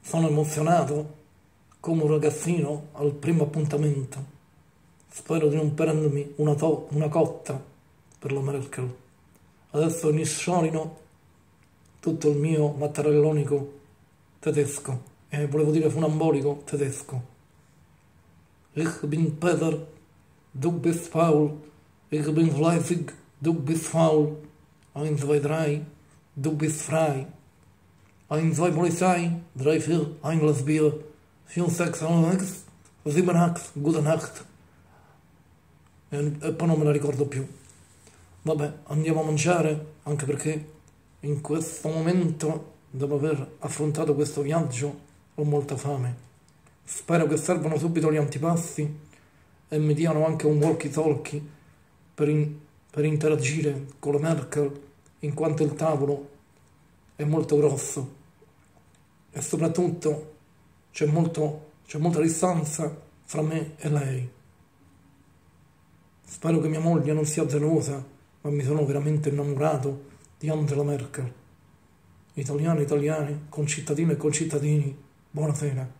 Sono emozionato come un ragazzino al primo appuntamento. Spero di non prendermi una cotta per la Merkel. Adesso nisciorino tutto il mio mattarellonico tedesco. Volevo dire funambolico tedesco. Ich bin Peter, du bist faul. Ich bin fleißig, du bist faul. 1, 2, 3, du bist frei. 1, 2 Polizei, 3, 4, ein Glas Bier, 4, 6, 6, 7, 8, gute Nacht. E poi non me la ricordo più. Vabbè, andiamo a mangiare, anche perché in questo momento, dopo aver affrontato questo viaggio, ho molta fame. Spero che servano subito gli antipasti e mi diano anche un walkie-talkie per interagire con la Merkel, in quanto il tavolo è molto grosso e soprattutto c'è molta distanza fra me e lei. Spero che mia moglie non sia gelosa, ma mi sono veramente innamorato di Angela Merkel. Italiani, concittadine e concittadini, buonasera.